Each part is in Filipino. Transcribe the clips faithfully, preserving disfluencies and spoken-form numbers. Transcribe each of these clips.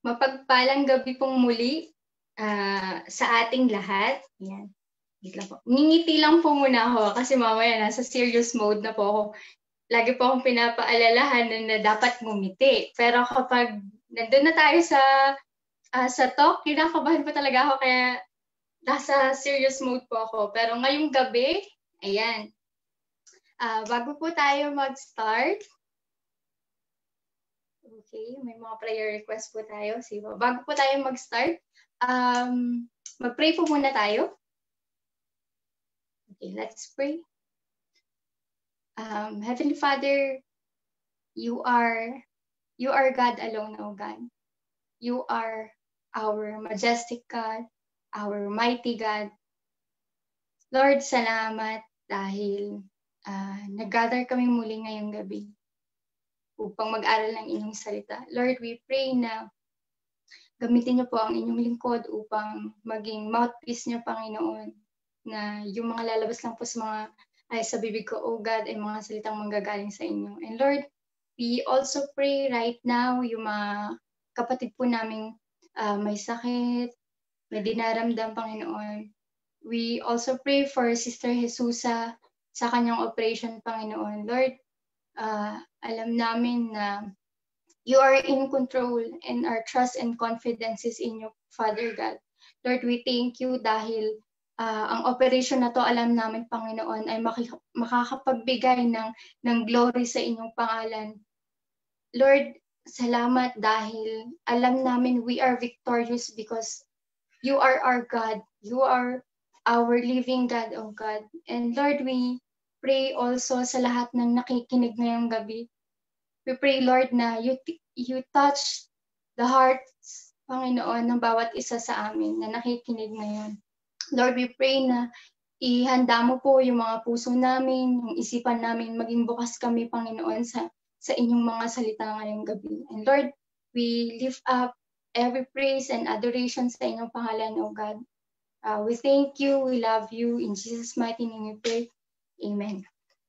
Mapagpalang gabi pong muli uh, sa ating lahat. Yan. Lang po. Ngingiti lang po muna ako kasi mamaya nasa serious mode na po ako. Lagi po akong pinapaalalahan na, na dapat ngumiti. Pero kapag nandun na tayo sa uh, sa talk, kinakabahan pa talaga ako kaya nasa serious mode po ako. Pero ngayong gabi, ayan, uh, bago po tayo mag-start, okay, may mga prayer request po tayo. Sige, bago po tayo mag-start, um, mag-pray po muna tayo. Okay, let's pray. Um, Heavenly Father, you are you are God alone, O God. You are our majestic God, our mighty God. Lord, salamat dahil uh, nag-gather kami muli ngayong gabi upang mag-aral ng inyong salita. Lord, we pray na gamitin niyo po ang inyong lingkod upang maging mouthpiece niyo, Panginoon, na yung mga lalabas lang po sa mga ay sa bibig ko, oh God, ay mga salitang manggagaling sa inyo. And Lord, we also pray right now yung mga kapatid po naming uh, may sakit, may dinaramdam, Panginoon. We also pray for Sister Jesusa sa kanyang operation, Panginoon. Lord, uh, alam namin na you are in control and our trust and confidence is in you, Father God. Lord, we thank you dahil uh, ang operation na to, alam namin, Panginoon, ay makakapagbigay ng, ng glory sa inyong pangalan. Lord, salamat dahil alam namin we are victorious because you are our God. You are our living God, oh God. And Lord, we pray also sa lahat ng nakikinig ngayong gabi. We pray, Lord, na you, you touch the hearts, Panginoon, ng bawat isa sa amin na nakikinig ngayon. Lord, we pray na ihanda mo po yung mga puso namin, yung isipan namin, maging bukas kami, Panginoon, sa, sa inyong mga salita ngayong gabi. And Lord, we lift up every praise and adoration sa inyong pangalan, O God. Uh, we thank you, we love you. In Jesus' mighty name we pray. Amen.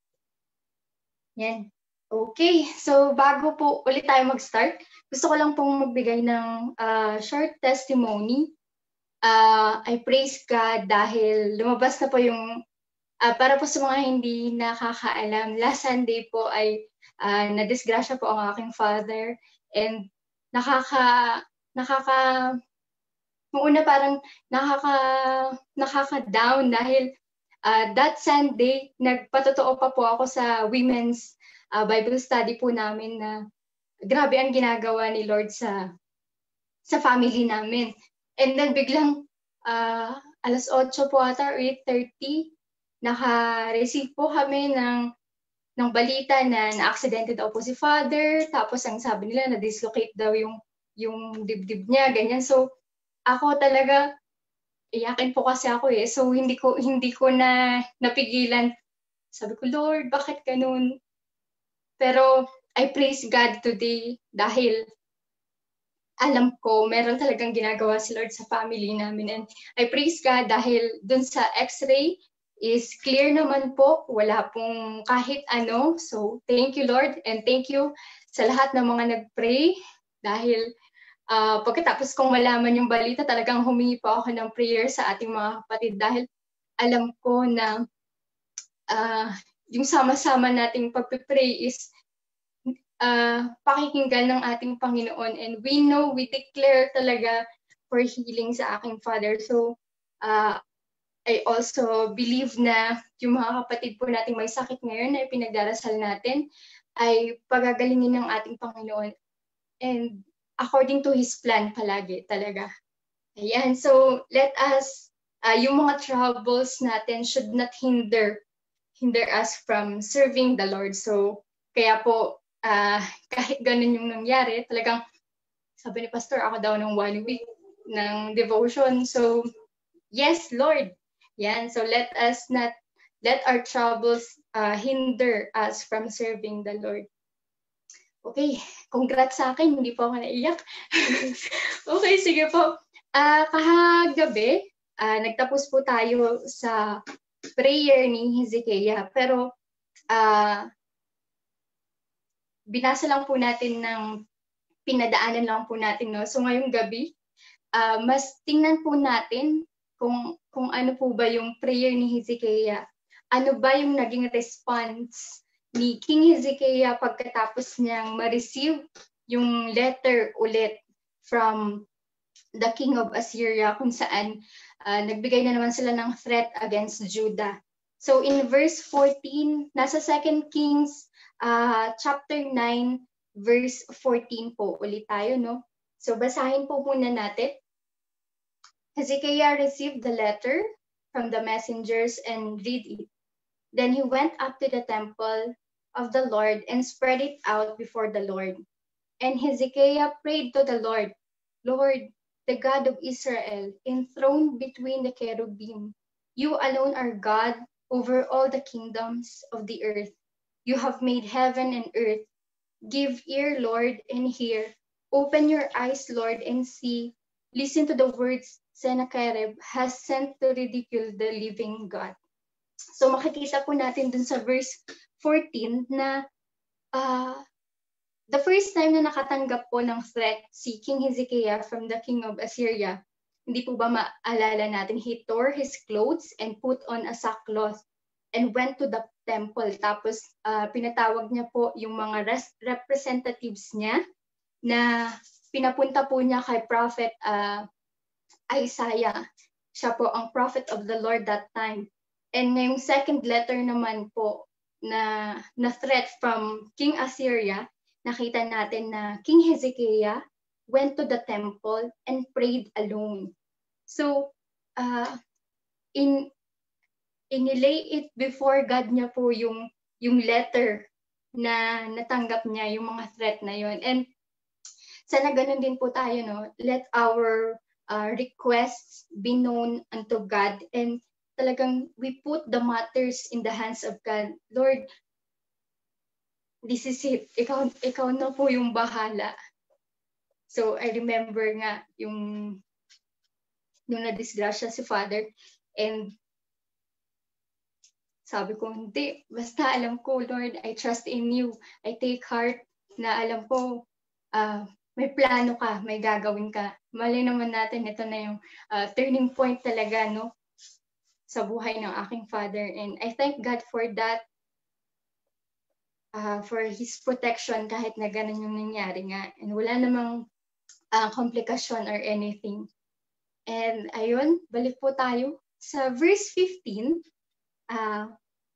Yan. Okay, so bago po ulit tayo mag-start, gusto ko lang pong magbigay ng uh, short testimony. Uh, I praise God dahil lumabas na po yung, uh, para po sa mga hindi nakakaalam, last Sunday po ay uh, nadisgrasya po ang aking father and nakaka, nakaka, una parang nakaka, nakaka-down dahil uh, that Sunday, nagpatotoo pa po ako sa women's uh, Bible study po namin na grabe ang ginagawa ni Lord sa sa family namin. And then biglang uh, alas otso po ata or eight thirty, naka-receive po kami ng ng balita na na-aksidente daw po si father, tapos ang sabi nila na-dislocate daw yung yung dibdib niya, ganyan. So ako talaga, iyakin po kasi ako eh. So hindi ko hindi ko na napigilan. Sabi ko, Lord, bakit ganun? Pero I praise God today dahil alam ko meron talagang ginagawa si Lord sa family namin. And I praise God dahil dun sa x-ray is clear naman po. Wala pong kahit ano. So thank you, Lord. And thank you sa lahat ng mga nag-pray dahil uh, pagkatapos kong malaman yung balita, talagang humingi po ako ng prayer sa ating mga kapatid dahil alam ko na uh, yung sama-sama nating pagpipray is uh, pakikinggan ng ating Panginoon. And we know, we declare talaga for healing sa aking father. So, uh, I also believe na yung mga kapatid po nating may sakit ngayon na pinagdarasal natin ay pagagalingin ng ating Panginoon. And according to His plan palagi talaga. Ayan, so let us, uh, yung mga troubles natin should not hinder hinder us from serving the Lord. So, kaya po, uh, kahit ganun yung nangyari, talagang sabi ni Pastor, ako daw ng one week ng devotion. So, yes, Lord. Yan, so let us not, let our troubles uh, hinder us from serving the Lord. Okay, congrats sa akin, hindi po ako naiyak. Okay, sige po. Uh, kahagabi, uh, nagtapos po tayo sa prayer ni Hezekiah. Pero, uh, binasa lang po natin ng pinadaanan lang po natin, no? So ngayong gabi, uh, mas tingnan po natin kung, kung ano po ba yung prayer ni Hezekiah. Ano ba yung naging response ni King Hezekiah pagkatapos niyang ma-receive yung letter ulit from the king of Assyria, kung saan uh, nagbigay na naman sila ng threat against Judah. So in verse fourteen, nasa Second Kings uh, chapter nine, verse fourteen po ulit tayo, no? So basahin po muna natin. Hezekiah received the letter from the messengers and read it. Then he went up to the temple of the Lord and spread it out before the Lord. And Hezekiah prayed to the Lord, Lord, the God of Israel, enthroned between the cherubim, you alone are God over all the kingdoms of the earth. You have made heaven and earth. Give ear, Lord, and hear. Open your eyes, Lord, and see. Listen to the words Sennacherib has sent to ridicule the living God. So makikita po natin dun sa verse fourteen na uh, the first time na nakatanggap po ng threat si King Hezekiah from the king of Assyria, hindi po ba maalala natin, he tore his clothes and put on a sackcloth and went to the temple. Tapos uh, pinatawag niya po yung mga res- representatives niya na pinapunta po niya kay Prophet uh, Isaiah. Siya po ang prophet of the Lord that time. And yung second letter naman po na, na threat from King Assyria, nakita natin na King Hezekiah went to the temple and prayed alone. So, uh, in inilay it before God niya po yung, yung letter na natanggap niya, yung mga threat na yon. And sana ganun din po tayo, no? Let our uh, requests be known unto God, and talagang we put the matters in the hands of God. Lord, this is it. Ikaw, ikaw na po yung bahala. So I remember nga yung nung na-disgrasya si Father, and sabi ko, hindi, basta alam ko, Lord, I trust in you. I take heart na alam ko, uh, may plano ka, may gagawin ka. Mali naman natin, ito na yung uh, turning point talaga, no? Sa buhay ng aking father. And I thank God for that, uh, for His protection kahit na ganun yung nangyari nga. And wala namang uh, komplikasyon or anything. And ayun, balik po tayo. Sa verse fifteen, uh,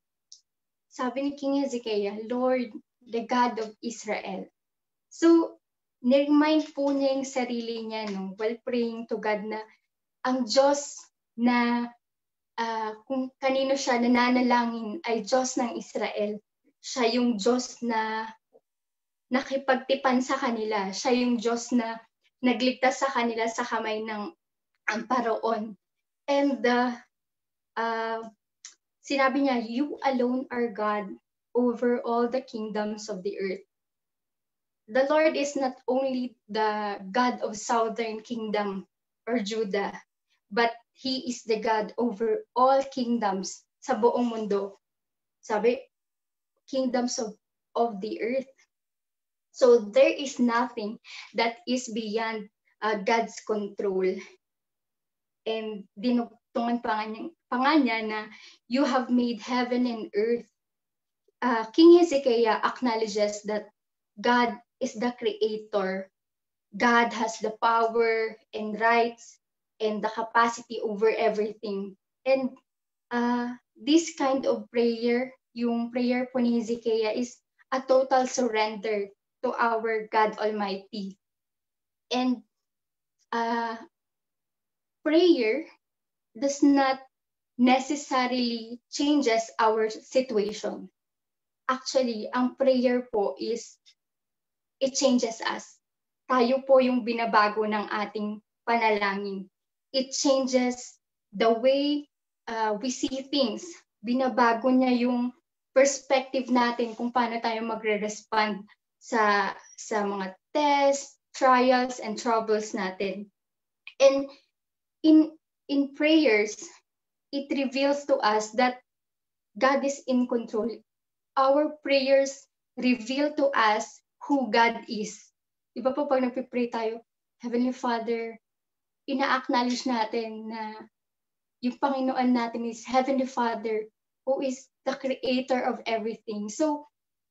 sabi ni King Hezekiah, Lord, the God of Israel. So, niremind po niya yung sarili niya, no, while praying to God, na ang Diyos na uh, kung kanino siya nananalangin ay Diyos ng Israel. Siya yung Diyos na nakipagtipan sa kanila. Siya yung Diyos na nagligtas sa kanila sa kamay ng ang Paraon. And uh, uh, sinabi niya, you alone are God over all the kingdoms of the earth. The Lord is not only the God of southern kingdom or Judah, but He is the God over all kingdoms sa buong mundo. Sabi, kingdoms of, of the earth. So there is nothing that is beyond uh, God's control. And dinugtungan pa nga, pa nga niya na you have made heaven and earth. Uh, King Hezekiah acknowledges that God is the creator. God has the power and rights and the capacity over everything. And uh, this kind of prayer, yung prayer po ni Hezekiah, is a total surrender to our God Almighty. And uh, prayer does not necessarily changes our situation. Actually, ang prayer po is it changes us. Tayo po yung binabago ng ating panalangin. It changes the way uh, we see things. Binabago niya yung perspective natin kung paano tayo magre-respond sa, sa mga tests, trials, and troubles natin. And in, in prayers, it reveals to us that God is in control. Our prayers reveal to us who God is. Iba po pag nagpipray tayo, Heavenly Father, ina-acknowledge natin na yung Panginoon natin is Heavenly Father who is the creator of everything. So,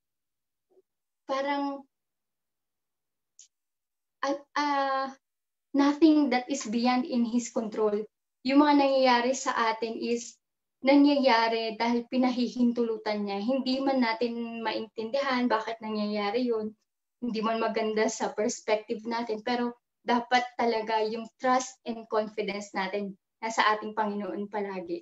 parang uh, uh, nothing that is beyond in His control. Yung mga nangyayari sa atin is nangyayari dahil pinahihintulutan niya. Hindi man natin maintindihan bakit nangyayari yun. Hindi man maganda sa perspective natin. Pero dapat talaga yung trust and confidence natin nasa ating Panginoon palagi.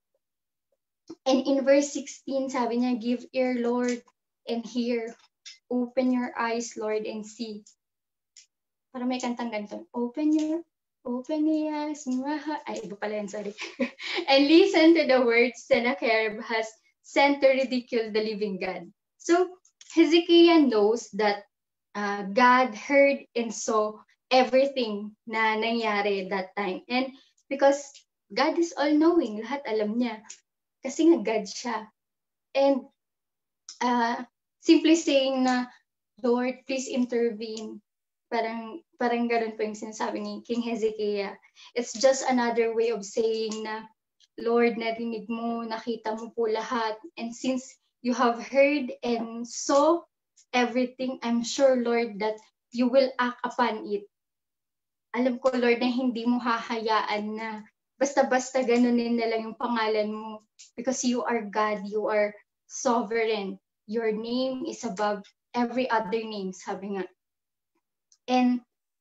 And in verse sixteen, sabi niya, give ear, Lord, and hear. Open your eyes, Lord, and see. Para may kantang ganito. Open your, open the eyes, ay, iba pala yan, sorry. And listen to the words Sennacherib has sent to ridicule the living God. So, Hezekiah knows that uh, God heard and saw everything na nangyari that time. And because God is all-knowing, lahat alam niya. Kasi nga God siya. And uh, simply saying na, Lord, please intervene. Parang, parang ganun po yung sinasabi ni King Hezekiah. It's just another way of saying na, Lord, narinig mo, nakita mo po lahat. And since you have heard and saw everything, I'm sure, Lord, that you will act upon it. Alam ko, Lord, na hindi mo hahayaan na basta-basta ganunin na lang yung pangalan mo. Because you are God, you are sovereign. Your name is above every other name, sabi nga. And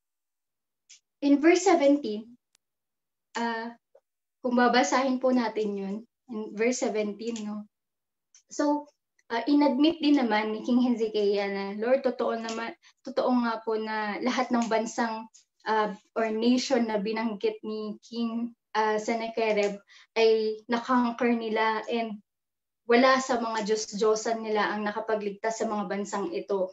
in verse seventeen, uh, kung babasahin po natin yun, in verse seventeen, no? So, uh, inadmit din naman ni King Hezekiah na, Lord, totoo naman, totoo nga po na lahat ng bansang uh, or nation na binanggit ni King uh, Sennacherib ay nakonquer nila and wala sa mga Diyos-Diyosan nila ang nakapagligtas sa mga bansang ito.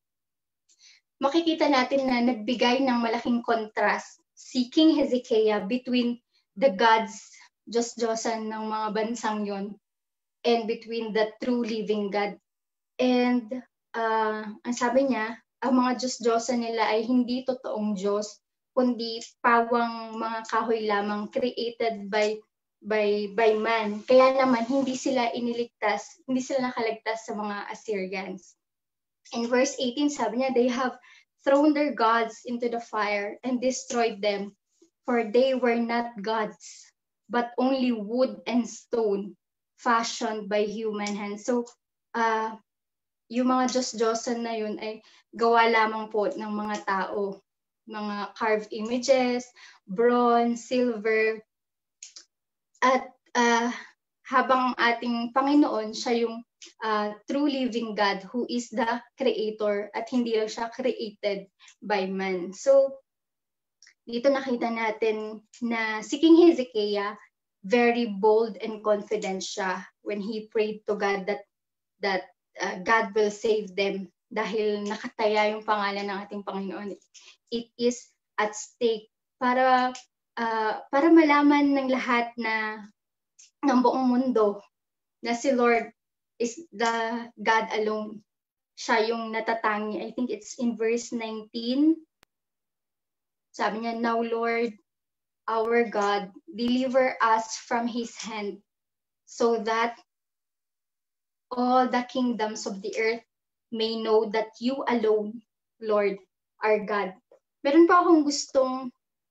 Makikita natin na nagbigay ng malaking contrast si King Hezekiah between the gods, Diyos-Diyosan ng mga bansang yon, and between the true living God. And uh, ang sabi niya, ang mga Diyos-Diyosan nila ay hindi totoong Diyos, kundi pawang mga kahoy lamang created by by by man. Kaya naman hindi sila iniligtas, hindi sila nakaligtas sa mga Assyrians. In verse eighteen, sabi niya, they have thrown their gods into the fire and destroyed them, for they were not gods, but only wood and stone, fashioned by human hands. So, uh, yung mga Diyos-Diyosan na yun ay gawa lamang po ng mga tao. Mga carved images, bronze, silver. At uh, habang ating Panginoon, siya yung Uh, true living God who is the creator at hindi lang siya created by man. So, dito nakita natin na si King Hezekiah, very bold and confident siya when he prayed to God that that uh, God will save them dahil nakataya yung pangalan ng ating Panginoon. It is at stake para uh, para malaman ng lahat na ng buong mundo na si Lord is the God alone. Siya yung natatangi. I think it's in verse nineteen. Sabi niya, now Lord, our God, deliver us from His hand, so that all the kingdoms of the earth may know that you alone, Lord, are God. Meron pa akong gustong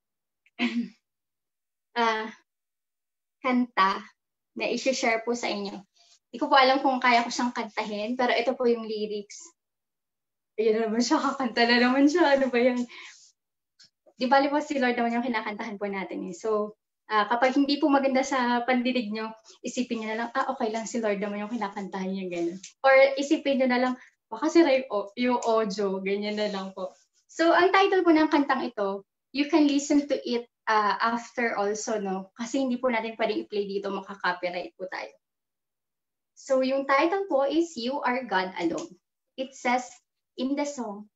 uh, kanta na i-share po sa inyo. Hindi ko po alam kung kaya ko siyang kantahin, pero ito po yung lyrics. Ayun na naman siya, kakanta na naman siya. Ano ba yan? Di bali po si Lord naman yung kinakantahan po natin. Eh. So, uh, kapag hindi po maganda sa pandinig nyo, isipin nyo na lang, ah, okay lang si Lord naman yung kinakantahan niya, gano'n. Or isipin nyo na lang, baka sira yung, yung audio, ganyan na lang po. So, ang title po ng kantang ito, you can listen to it uh, after also, no? Kasi hindi po natin pwedeng i-play dito, makaka-copyright po tayo. So, yung title po is You Are God Alone. It says in the song,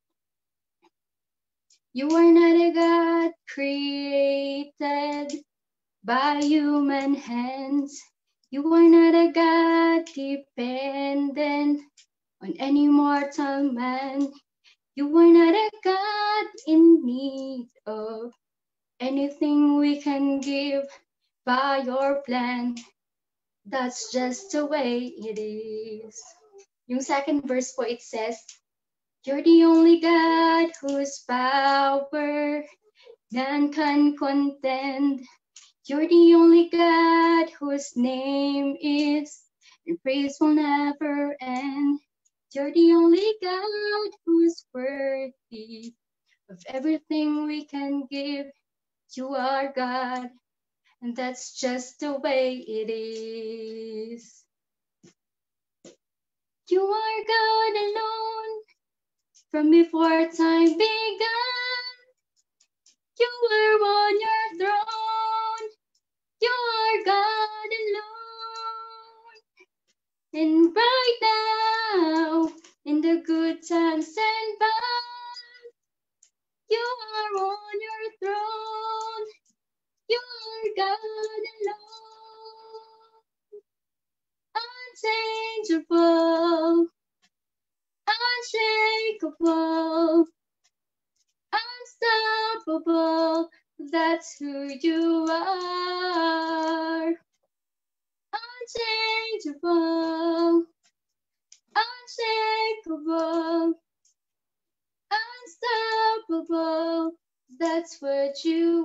you are not a God created by human hands. You are not a God dependent on any mortal man. You are not a God in need of anything we can give by your plan. That's just the way it is. Yung second verse po, it says, you're the only God whose power none can contend. You're the only God whose name is, and praise will never end. You're the only God who's worthy of everything we can give. You are God, and that's just the way it is. You are God alone, from before time began. You were on your throne. You are God alone. And right now, in the good times and bad, you are on your throne. You are God alone. Unchangeable, unshakable, unstoppable, that's who you are. Unchangeable, unshakable, unstoppable, that's what you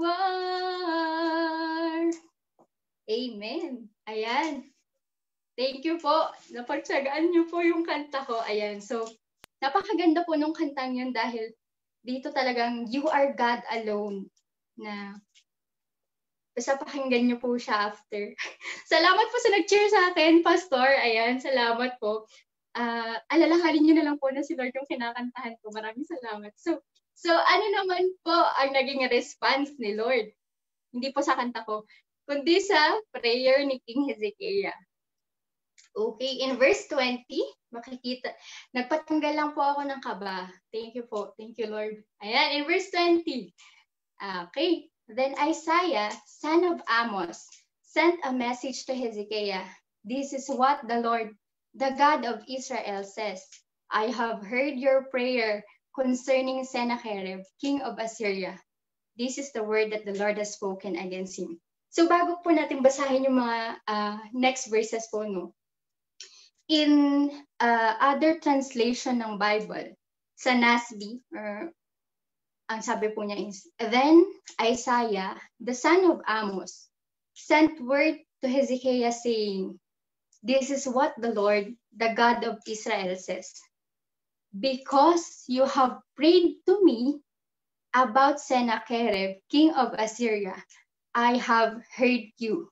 are. Amen. Ayan. Thank you po. Napagtsagaan niyo po yung kanta ko. Ayan. So, napakaganda po nung kantang yun dahil dito talagang you are God alone na basta pakinggan niyo po siya after. Salamat po sa nag-cheer sa akin, Pastor. Ayan, salamat po. Uh, alalahanin niyo na lang po na si Lord yung kinakantahan ko. Maraming salamat. So, so ano naman po ang naging response ni Lord? Hindi po sa kanta ko, kundi sa prayer ni King Hezekiah. Okay, in verse twenty, makikita, nagpatanggal lang po ako ng kaba. Thank you po. Thank you, Lord. Ayan, in verse twenty. Okay, then Isaiah, son of Amos, sent a message to Hezekiah. This is what the Lord, the God of Israel says. I have heard your prayer concerning Sennacherib, king of Assyria. This is the word that the Lord has spoken against him. So bago po natin basahin yung mga uh, next verses po, no? In uh, other translation ng Bible, sa N A S B, or ang sabi po niya is, then Isaiah, the son of Amos, sent word to Hezekiah saying, this is what the Lord, the God of Israel says. Because you have prayed to me about Sennacherib, king of Assyria, I have heard you.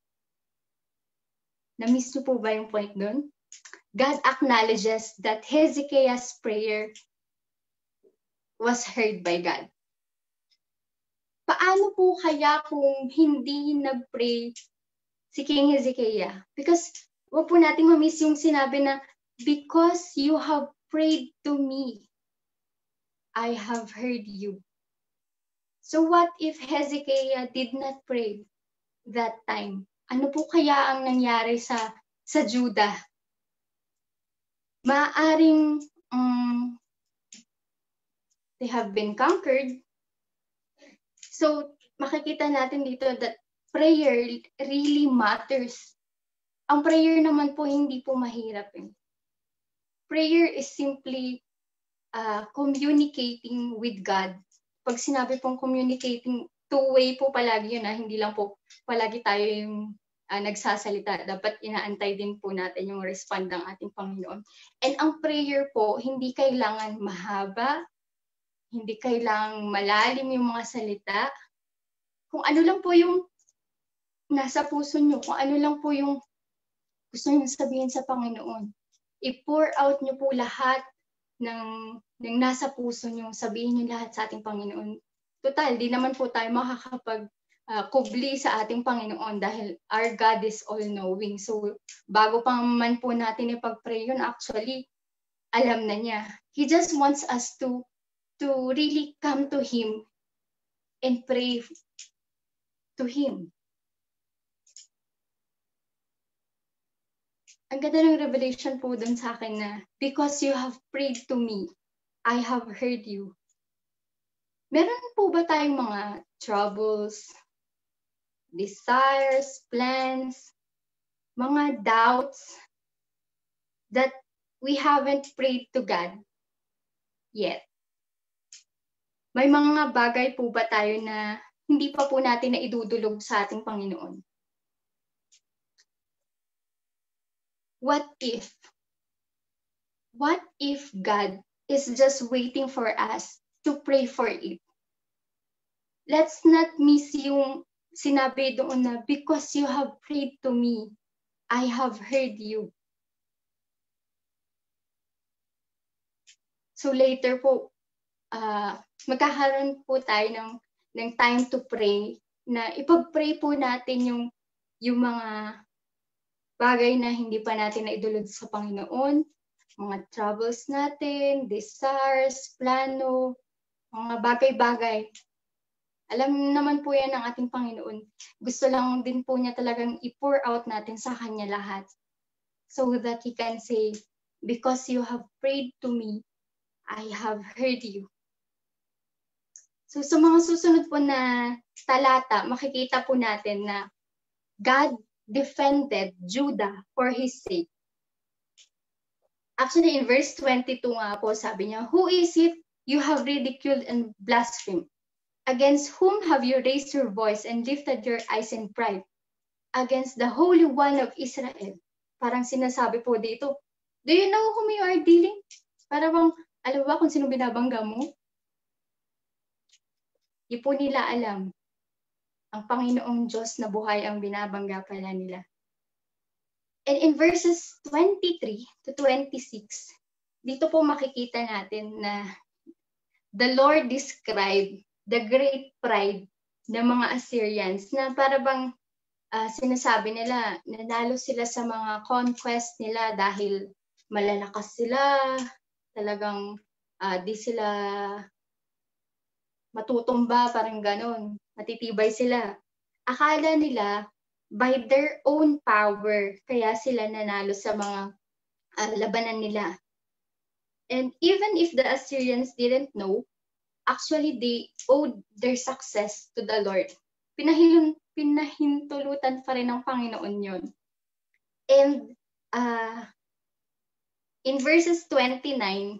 Na-miss niyo po ba yung point doon? God acknowledges that Hezekiah's prayer was heard by God. Paano po kaya kung hindi nag-pray si King Hezekiah? Because wag po natin ma-miss yung sinabi na, because you have prayed to me, I have heard you. So what if Hezekiah did not pray that time? Ano po kaya ang nangyari sa sa Judah? Maaring um, they have been conquered. So makikita natin dito that prayer really matters. Ang prayer naman po hindi po mahirap. Eh. Prayer is simply uh, communicating with God. Pag sinabi pong communicating, two-way po palagi yun. Ah. Hindi lang po palagi tayo yung uh, nagsasalita. Dapat inaantay din po natin yung respond ng ating Panginoon. And ang prayer po, hindi kailangan mahaba, hindi kailangang malalim yung mga salita. Kung ano lang po yung nasa puso nyo, kung ano lang po yung gusto nyo sabihin sa Panginoon, i-pour out nyo po lahat ng, ng nasa puso nyo, sabihin nyo lahat sa ating Panginoon. Total, di naman po tayo makakapag uh, kubli sa ating Panginoon dahil our God is all-knowing. So, bago pa man po natin ipag-pray yun, actually, alam na niya. He just wants us to to really come to Him and pray to Him. Ang ganda ng revelation po dun sa akin na, because you have prayed to me, I have heard you. Meron po ba tayong mga troubles, desires, plans, mga doubts that we haven't prayed to God yet? May mga bagay po ba tayo na hindi pa po natin na idudulog sa ating Panginoon? What if? What if God is just waiting for us to pray for it? Let's not miss yung sinabi doon na, because you have prayed to me, I have heard you. So later po, uh, magkakaroon po tayo ng, ng time to pray, na ipag-pray po natin yung, yung mga bagay na hindi pa natin naidulog sa Panginoon, mga troubles natin, desires, plano, mga bagay-bagay. Alam naman po yan ng ating Panginoon. Gusto lang din po niya talagang i-pour out natin sa Kanya lahat. So that He can say, because you have prayed to me, I have heard you. So sa mga susunod po na talata, makikita po natin na God defended Judah for His sake. Actually, in verse twenty-two nga po, sabi niya, who is it you have ridiculed and blasphemed? Against whom have you raised your voice and lifted your eyes in pride? Against the Holy One of Israel. Parang sinasabi po dito, do you know whom you are dealing? Para bang, alam ba kung sino binabangga mo? Di po nila alam. Ang Panginoong Diyos na buhay ang binabangga pala nila. And in verses twenty-three to twenty-six, dito po makikita natin na the Lord described the great pride ng mga Assyrians na para bang uh, sinasabi nila, nanalo sila sa mga conquest nila dahil malalakas sila, talagang uh, di sila matutumba, parang ganon, matitibay sila. Akala nila, by their own power, kaya sila nanalo sa mga uh, labanan nila. And even if the Assyrians didn't know, actually, they owed their success to the Lord. Pinahilun, pinahintulutan pa rin ng Panginoon yun. And uh, in verses twenty-nine,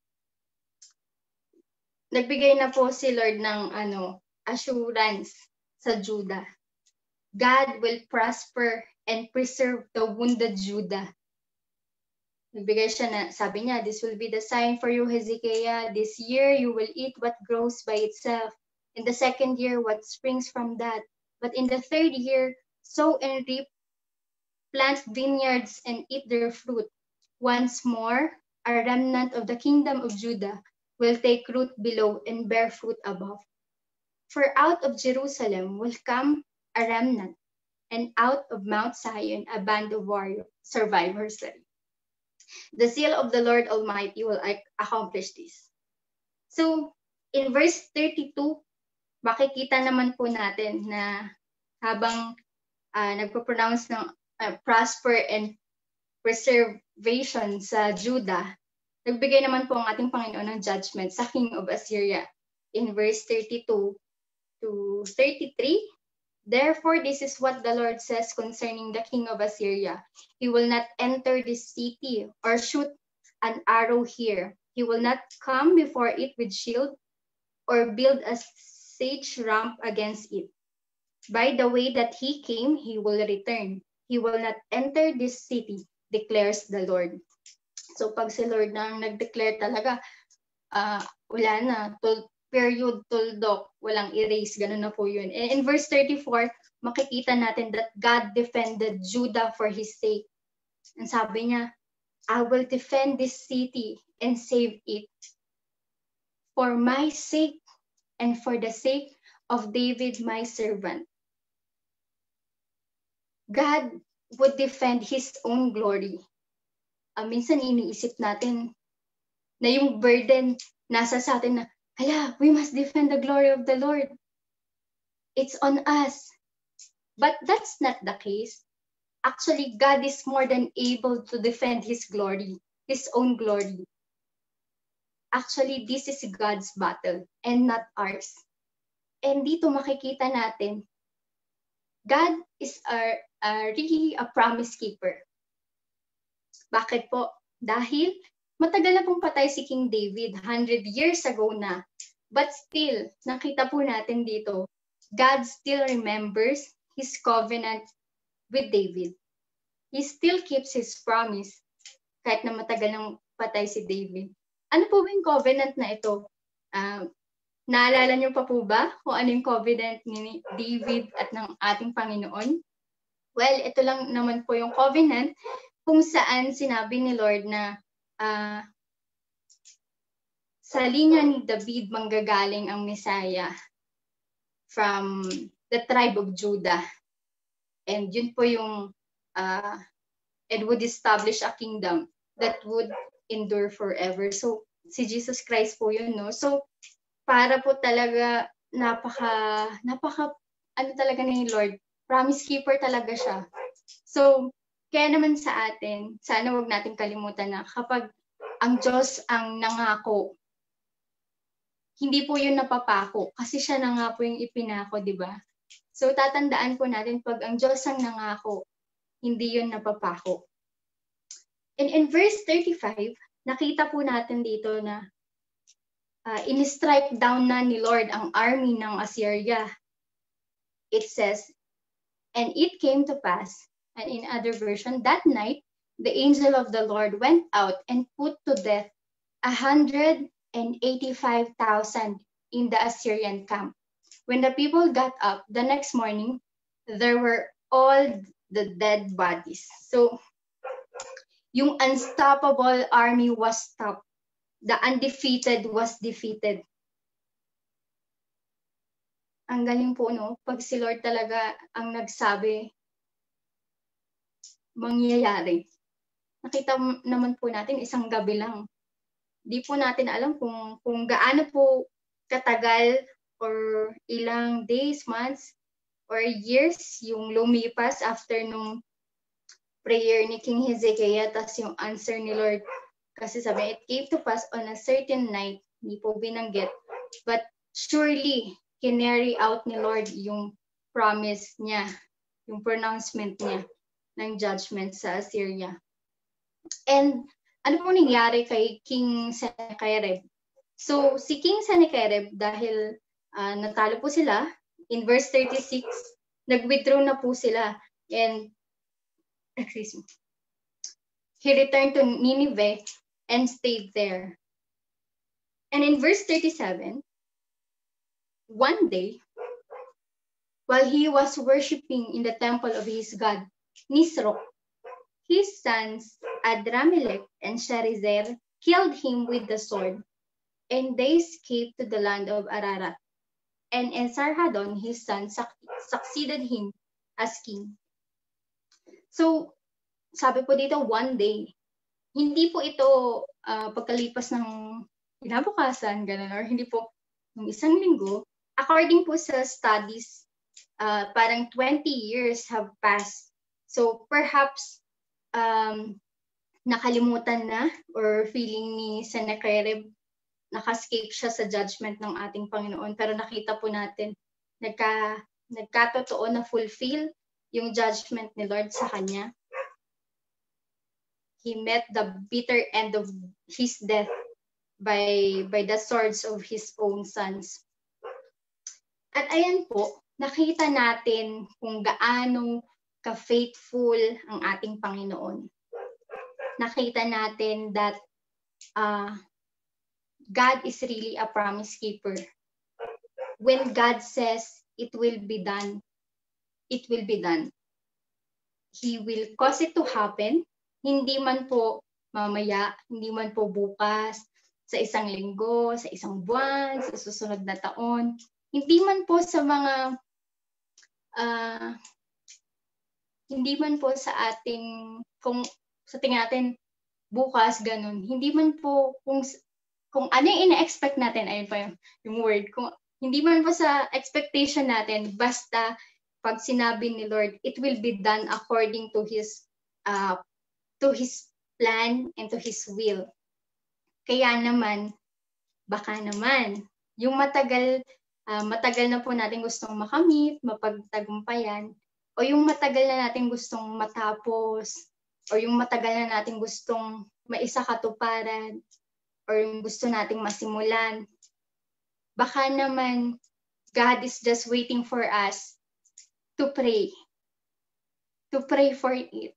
nagbigay na po si Lord ng ano, assurance sa Judah. God will prosper and preserve the wounded Judah. Nagbigay siya na, sabi niya, this will be the sign for you, Hezekiah. This year, you will eat what grows by itself. In the second year, what springs from that. But in the third year, sow and reap, plant vineyards and eat their fruit. Once more, a remnant of the kingdom of Judah will take root below and bear fruit above. For out of Jerusalem will come a remnant, and out of Mount Zion, a band of warrior survivors. The zeal of the Lord Almighty will accomplish this. So, in verse thirty-two, makikita naman po natin na habang uh, nagpo-pronounce ng uh, prosper and preservation sa Judah, nagbigay naman po ang ating Panginoon ng judgment sa king of Assyria. In verse thirty-two to thirty-three, therefore, this is what the Lord says concerning the king of Assyria. He will not enter this city or shoot an arrow here. He will not come before it with shield or build a siege ramp against it. By the way that he came, he will return. He will not enter this city, declares the Lord. So pag si Lord nang nag-declare talaga, uh, wala na, to, period, tuldok, walang erase, ganun na po yun. And in verse thirty-four, makikita natin that God defended Judah for His sake. And sabi niya, I will defend this city and save it for my sake and for the sake of David, my servant. God would defend His own glory. Uh, minsan iniisip natin na yung burden nasa sa atin na, hala, we must defend the glory of the Lord. It's on us. But that's not the case. Actually, God is more than able to defend His glory, His own glory. Actually, this is God's battle and not ours. And dito makikita natin, God is our, uh, really a promise keeper. Bakit po? Dahil matagal na pong patay si King David, one hundred years ago na. But still, nakita po natin dito, God still remembers His covenant with David. He still keeps His promise kahit na matagal nang patay si David. Ano po ba yung covenant na ito? Uh, naalala niyo pa po ba kung ano yung covenant ni David at ng ating Panginoon? Well, ito lang naman po yung covenant kung saan sinabi ni Lord na uh, sa linya ni David manggagaling ang Messiah from the tribe of Judah. And yun po yung uh, and would establish a kingdom that would endure forever. So, si Jesus Christ po yun, no? So, para po talaga napaka, napaka, ano talaga ni Lord, promise keeper talaga siya. So, kaya naman sa atin, sana wag natin kalimutan na kapag ang Diyos ang nangako, hindi po yun napapako kasi siya na nga po yung ipinako, di ba? So tatandaan po natin pag ang Diyos ang nangako, hindi yun napapako. And in verse thirty-five, nakita po natin dito na uh, in-strike down na ni Lord ang army ng Assyria. It says, and it came to pass, and in other version, that night, the angel of the Lord went out and put to death a hundred and eighty-five thousand in the Assyrian camp. When the people got up the next morning, there were all the dead bodies. So, yung unstoppable army was stopped. The undefeated was defeated. Ang galing po, no? Pag si Lord talaga ang nagsabi, mangyayari. Nakita naman po natin isang gabi lang. Di po natin alam kung kung gaano po katagal or ilang days, months, or years yung lumipas after nung prayer ni King Hezekiah, tas yung answer ni Lord. Kasi sabi, it came to pass on a certain night, di po binanggit, but surely kinary out ni Lord yung promise niya, yung pronouncement niya ng judgment sa Assyria. And ano po nangyari kay King Sennacherib? So, si King Sennacherib, dahil uh, natalo po sila, in verse thirty-six, nag-withdraw na po sila. And, excuse me, he returned to Nineveh and stayed there. And in verse thirty-seven, one day, while he was worshiping in the temple of his god, Nisroch, his sons Adramelech and Sharezer killed him with the sword, and they escaped to the land of Ararat. And Esarhaddon, his son, succeeded him as king. So, sabi po dito, one day. Hindi po ito uh, pagkalipas ng kinabukasan, ganun, or hindi po ng isang linggo. According po sa studies, uh, parang twenty years have passed. So, perhaps, um, nakalimutan na or feeling ni Sennacherib, nakascape siya sa judgment ng ating Panginoon. Pero nakita po natin, nagka, nagkatotoo na fulfill yung judgment ni Lord sa kanya. He met the bitter end of his death by, by the swords of his own sons. At ayan po, nakita natin kung gaano ka-faithful ang ating Panginoon. Nakita natin that uh, God is really a promise keeper. When God says it will be done, it will be done. He will cause it to happen. Hindi man po mamaya, hindi man po bukas, sa isang linggo, sa isang buwan, sa susunod na taon. Hindi man po sa mga, uh, hindi man po sa ating, kung sa tingin natin, bukas, ganun. Hindi man po, kung, kung ano yung ina-expect natin, ayun pa yung, yung word, kung hindi man po sa expectation natin, basta pag sinabi ni Lord, it will be done according to His, uh, to His plan and to His will. Kaya naman, Baka naman, yung matagal, uh, matagal na po natin gustong makamit, mapagtagumpayan, o yung matagal na natin gustong matapos, o yung matagal na natin gustong maisakatuparan, or yung gusto nating masimulan. Baka naman, God is just waiting for us to pray. To pray for it.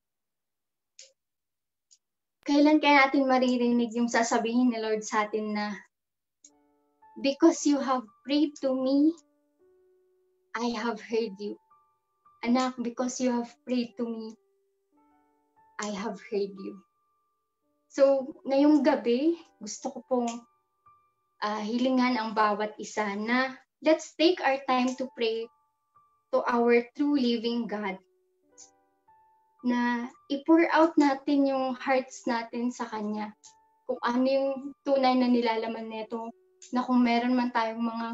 Kailan kaya natin maririnig yung sasabihin ni Lord sa atin na, because you have prayed to me, I have heard you. Anak, because you have prayed to me, I have heard you. So, ngayong gabi, gusto ko pong uh, hilingan ang bawat isa na let's take our time to pray to our true living God. Na i-pour out natin yung hearts natin sa Kanya. Kung ano yung tunay na nilalaman nito, na kung meron man tayong mga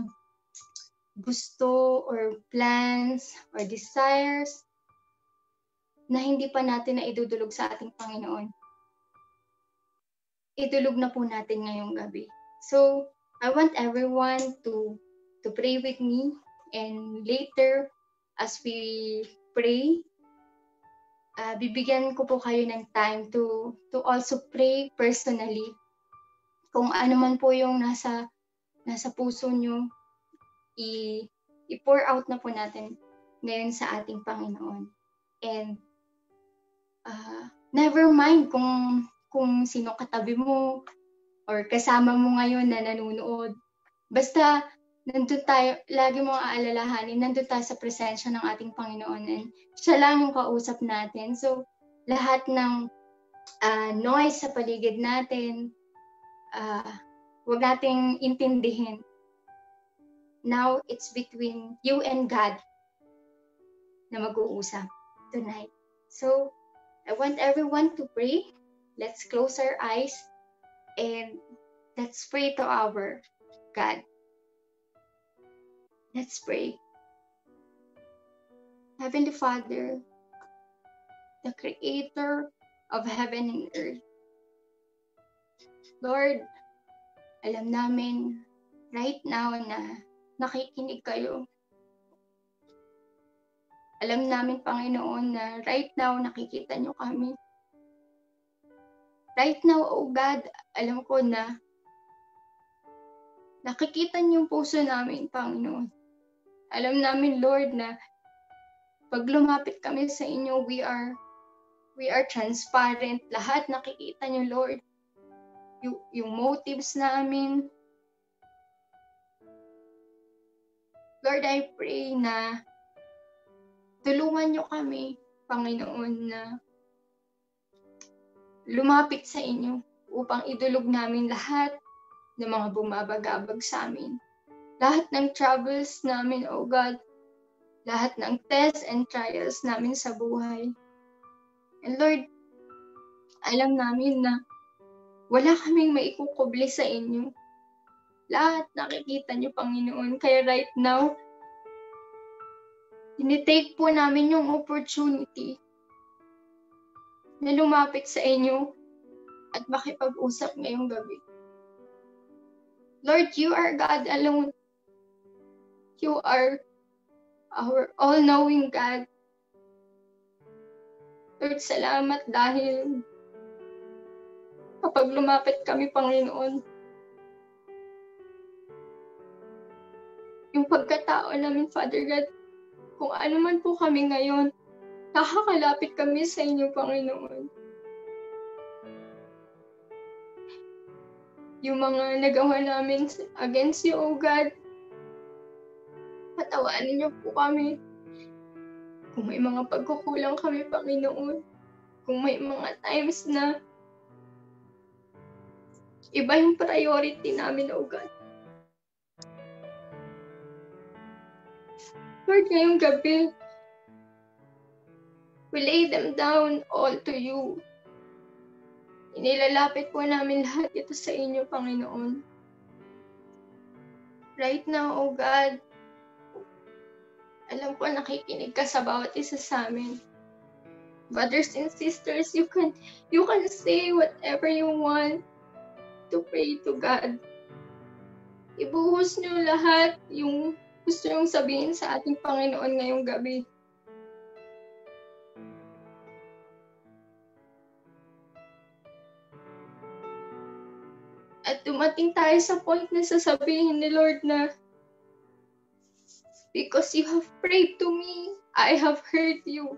gusto or plans or desires na hindi pa natin na idudulog sa ating Panginoon, idulog na po natin ngayong gabi. So, I want everyone to to pray with me, and later, as we pray, uh, bibigyan ko po kayo ng time to to also pray personally. Kung ano man po yung nasa nasa puso nyo, i i-pour out na po natin ngayon sa ating Panginoon. And uh, never mind kung kung sino katabi mo or kasama mo ngayon na nanonood. Basta nandun tayo, lagi mong aalalahanin, nandun tayo sa presensya ng ating Panginoon, and siya lang yung kausap natin. So, lahat ng uh, noise sa paligid natin, uh, huwag nating intindihin. Now, it's between you and God na mag-uusap tonight. So, I want everyone to pray. Let's close our eyes and let's pray to our God. Let's pray. Heavenly Father, the Creator of heaven and earth. Lord, alam namin right now na nakikinig kayo. Alam namin, Panginoon, na right now nakikita nyo kami. Right now, oh God, alam ko na nakikita niyo yung puso namin, Panginoon. Alam namin, Lord, na pag lumapit kami sa inyo, we are we are transparent. Lahat nakikita niyo, Lord. Yung, yung motives namin. Lord, I pray na tulungan niyo kami, Panginoon, na lumapit sa inyo upang idulog namin lahat ng mga bumabagabag sa amin. Lahat ng troubles namin, oh God. Lahat ng tests and trials namin sa buhay. And Lord, alam namin na wala kaming maikukubli sa inyo. Lahat nakikita niyo, Panginoon. Kaya right now, tinitake po namin yung opportunity na lumapit sa inyo at makipag-usap ngayong gabi. Lord, you are God alone. You are our all-knowing God. Lord, salamat dahil kapag lumapit kami, Panginoon, yung pagkatao namin, Father God, kung ano man po kami ngayon, nakakalapit kami sa inyo, Panginoon. Yung mga nagawa namin against you, oh God, patawanin niyo po kami. Kung may mga pagkukulang kami, Panginoon, kung may mga times na iba yung priority namin, oh God. Lord, ngayong gabi, we lay them down all to you. Inilalapit po namin lahat ito sa inyo, Panginoon. Right now, oh God, alam ko nakikinig ka sa bawat isa sa amin. Brothers and sisters, you can you can say whatever you want to pray to God. ibuhos niyo lahat yung gusto niyong sabihin sa ating Panginoon ngayong gabi. At dumating tayo sa point na sasabihin ni Lord na, because you have prayed to me, I have heard you.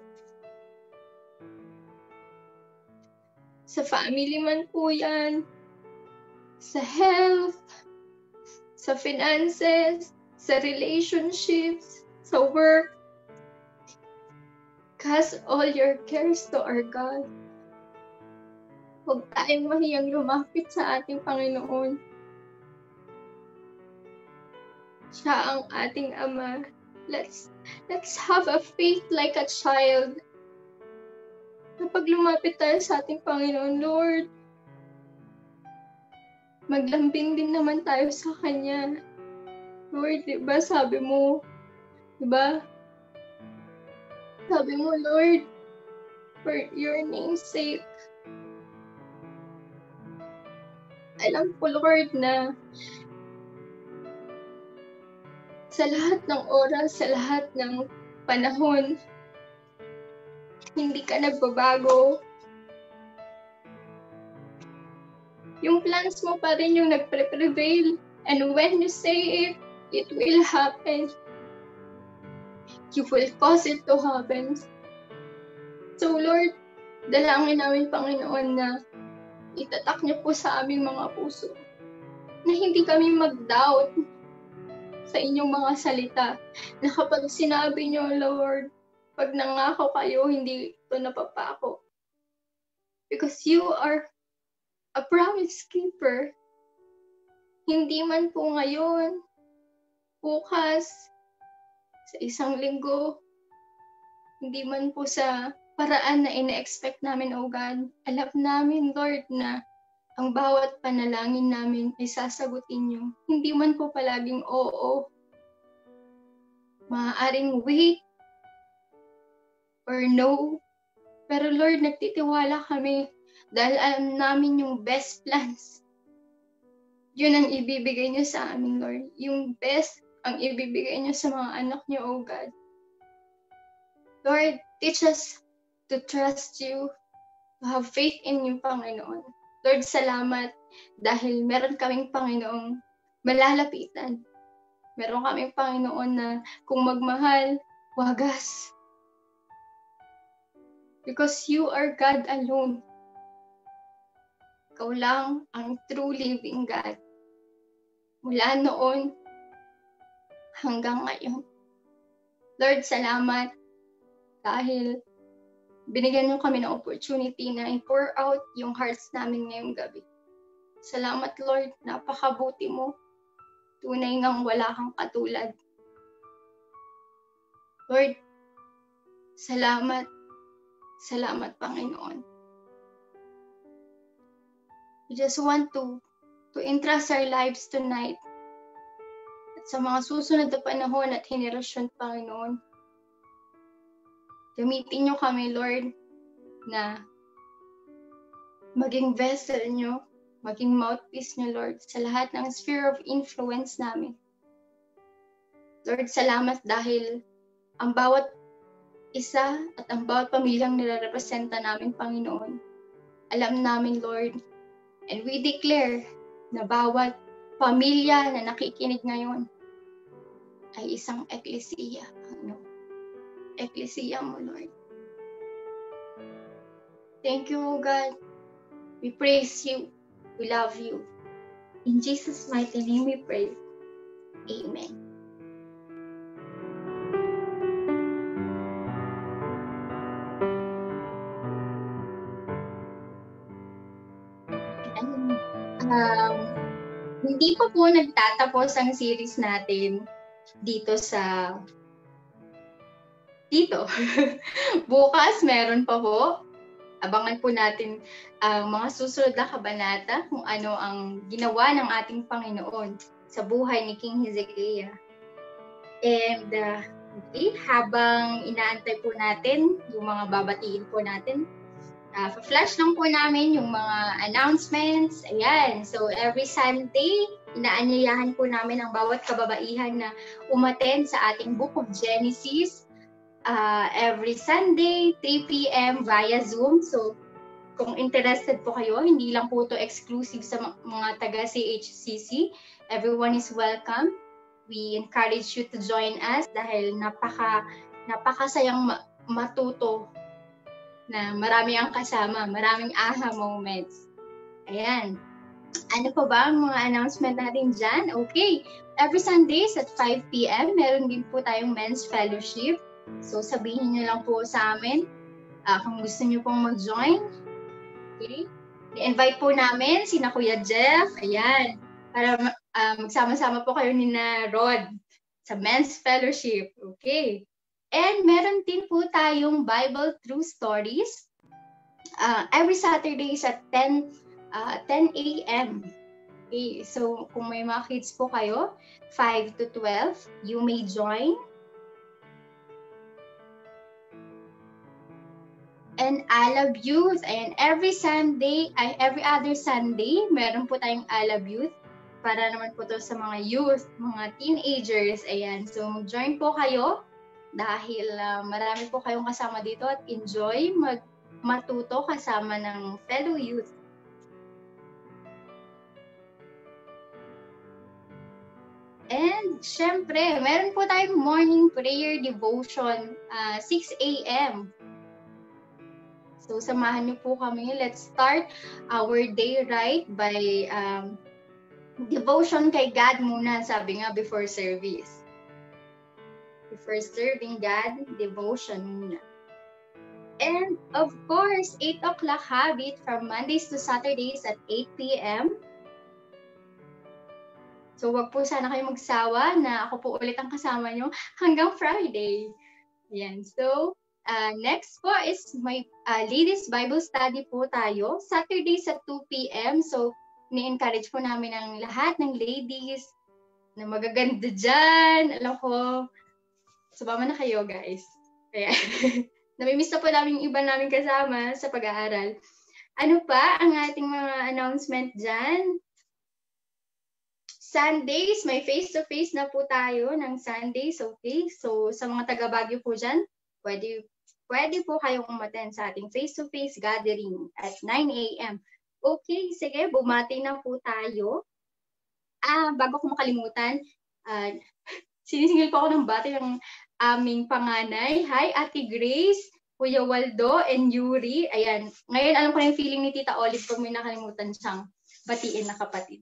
Sa family man po yan, sa health, sa finances, sa relationships, sa work. Cast all your cares to our God. Huwag tayong mahiyang lumapit sa ating Panginoon. Siya ang ating Ama. Let's, let's have a faith like a child. Kapag lumapit tayo sa ating Panginoon, Lord, maglambing din naman tayo sa Kanya. Lord, diba sabi mo, diba? Sabi mo, Lord, for your name's sake, alam ko, Lord, na sa lahat ng oras, sa lahat ng panahon, hindi ka nagbabago. Yung plans mo pa rin yung nagpre-prevail. And when you say it, it will happen. You will cause it to happen. So, Lord, dalangin namin, Panginoon, na itatak niyo po sa aming mga puso na hindi kami mag-doubt sa inyong mga salita, na kapag sinabi niyo, Lord, pag nangako kayo, hindi ito napapako. Because you are a promise keeper. Hindi man po ngayon, bukas, sa isang linggo, hindi man po sa paraan na ina-expect namin, O God. Alam namin, Lord, na ang bawat panalangin namin ay sasagutin niyo. Hindi man po palaging oo. Maaaring wait or no. Pero Lord, nagtitiwala kami dahil alam namin yung best plans. Yun ang ibibigay niyo sa amin, Lord. Yung best ang ibibigay niyo sa mga anak niyo, O God. Lord, teach us to trust you, to have faith in you, Panginoon. Lord, salamat dahil meron kaming Panginoong malalapitan. Meron kaming Panginoon na kung magmahal, wagas. Because you are God alone. Ikaw lang ang true living God. Mula noon hanggang ngayon. Lord, salamat dahil binigyan niyo kami ng opportunity na i-pour out yung hearts namin ngayong gabi. Salamat, Lord. Napakabuti mo. Tunay ngang wala kang katulad. Lord, salamat. Salamat, Panginoon. We just want to, to entrust our lives tonight. At sa mga susunod na panahon at henerasyon, Panginoon, gamitin niyo kami, Lord, na maging vessel niyo, maging mouthpiece niyo, Lord, sa lahat ng sphere of influence namin. Lord, salamat dahil ang bawat isa at ang bawat pamilyang nirepresenta namin, Panginoon, alam namin, Lord, and we declare na bawat pamilya na nakikinig ngayon ay isang eklesiya, ano, eklesiya mo, Lord. Thank you, O God. We praise you. We love you. In Jesus' mighty name we pray. Amen. Um, hindi pa po nagtatapos ang series natin dito sa dito. Bukas meron pa po. Abangan po natin ang uh, mga susunod na kabanata kung ano ang ginawa ng ating Panginoon sa buhay ni King Hezekiah. And uh, okay, habang inaantay po natin yung mga babatiin po natin, Uh, flash lang po namin yung mga announcements. Ayan. So, every Sunday, inaanyayahan po namin ang bawat kababaihan na umattend sa ating Book of Genesis uh, every Sunday, three p.m. via Zoom. So, kung interested po kayo, hindi lang po to exclusive sa mga taga-C H C C. Everyone is welcome. We encourage you to join us dahil napaka, napakasayang matuto na marami ang kasama, maraming aha moments. Ayan. Ano pa ba ang mga announcement natin dyan? Okay. Every Sundays at five p.m. meron din po tayong men's fellowship. So, sabihin niyo lang po sa amin uh, kung gusto niyo pong mag-join. Okay. I-invite po namin si na Kuya Jeff. Ayan. Para uh, magsama-sama po kayo ni na Rod sa men's fellowship. Okay. And meron din po tayong Bible True Stories. Uh, every Saturdays at ten a.m. Okay, so kung may mga kids po kayo, five to twelve, you may join. And Alab Youth, and every Sunday, ay every other Sunday, meron po tayong Alab Youth para naman po to sa mga youth, mga teenagers. Ayan, so mag-join po kayo dahil uh, marami po kayong kasama dito at enjoy mag matuto kasama ng fellow youth. And syempre, meron po tayong morning prayer devotion, uh, six a.m. So, samahan niyo po kami. Let's start our day right by um, devotion kay God muna, sabi nga, before service. Before serving God, devotion muna. And of course, eight o'clock habit from Mondays to Saturdays at eight p.m. So, wag po sana kayo magsawa na ako po ulit ang kasama nyo hanggang Friday. Ayan. So, uh, next po is my uh, Ladies Bible Study po tayo. Saturdays at two p.m. So, ni-encourage po namin ang lahat ng ladies na magaganda dyan. Alam ko, sumama na kayo, guys. Kaya, namimiss na po namin yung iba namin kasama sa pag-aaral. Ano pa ang ating mga announcement dyan? Sundays, may face-to-face na po tayo ng Sundays, okay? So, sa mga taga-Baguio po dyan, pwede, pwede po kayong umattend sa ating face-to-face gathering at nine a.m. Okay, sige, bumati na po tayo. Ah, bago ko makalimutan, uh, sinisingil po ako ng bati ng aming panganay. Hi, Ate Grace, Kuya Waldo, and Yuri. Ayan, ngayon alam ko na yung feeling ni Tita Olive pag may nakalimutan siyang batiin na kapatid.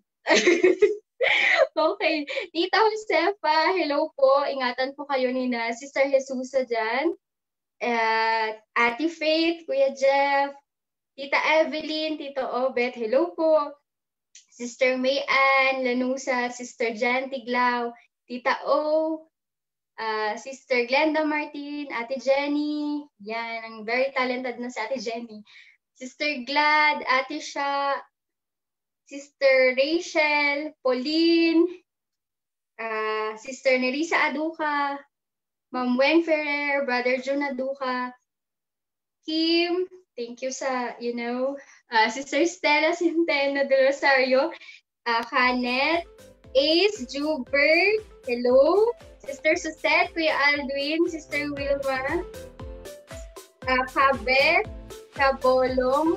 Okay. Tita Josefa, hello po. Ingatan po kayo ni na Sister Jesusa dyan. Uh, Ate Faith, Kuya Jeff, Tita Evelyn, Tito Obet, hello po. Sister May Ann, Lanusa, Sister Jan Tiglao, Tita O, uh, Sister Glenda Martin, Ate Jenny. Yan, ang very talented na si Ate Jenny. Sister Glad, Ate Sha, Sister Rachel, Pauline, uh, Sister Nerissa Aduca, Ma'am Weng Ferrer, Brother Jun Aduca, Kim, thank you sa, you know, uh, Sister Stella Centeno de Rosario, uh, Kenneth, Ace, Jubert, hello, Sister Susette, Kuya Aldwin, Sister Wilma, uh, Kabet, Kabolong,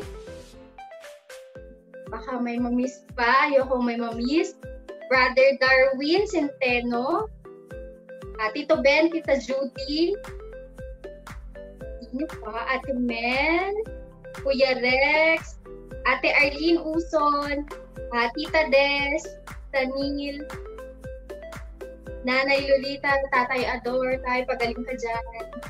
baka may mamiss pa. Ayoko may mamiss. Brother Darwin Centeno. Uh, Tito Ben, Tita Judy. Sino pa? Ate Mel. Kuya Rex. Ate Arlene Uson. Uh, Tita Des. Tita Neil. Nanay Lolita. Tatay Ador. Tay, pagaling ka dyan.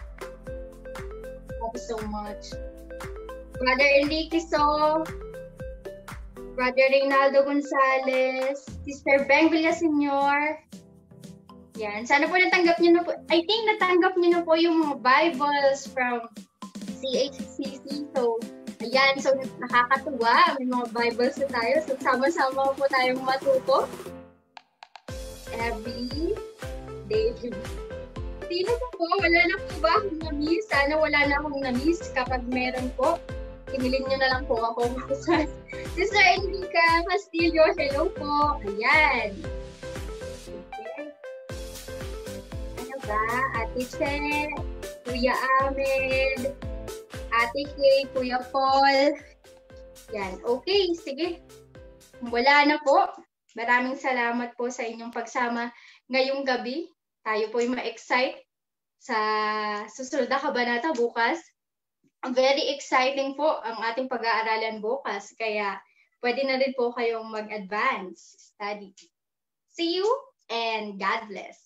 Thank you so much. Brother Enrique So. Brother Reynaldo Gonzalez, Sister Beng Villaseñor. Yan. Sana po natanggap niyo na po. I think natanggap niyo na po yung mga Bibles from C H C C. So, ayan. So, nakakatuwa. May mga Bibles na tayo. So, sama-sama po tayong matuto. Every day. Sino po po? Wala na po ba akong na-miss? Sana wala na akong na-miss kapag meron po. tingilin nyo na lang po ako. Sister Enrica Castillo, hello po. Ayan. Okay. Ano ba? Ate Che, Kuya Ahmed, Ate Kay, Kuya Paul. Yan. Okay, sige. Wala na po. Maraming salamat po sa inyong pagsama ngayong gabi. Tayo po ay ma-excite sa susunod na kabanata bukas. Very exciting po ang ating pag-aaralan bukas. Kaya pwede na rin po kayong mag-advance study. See you and God bless.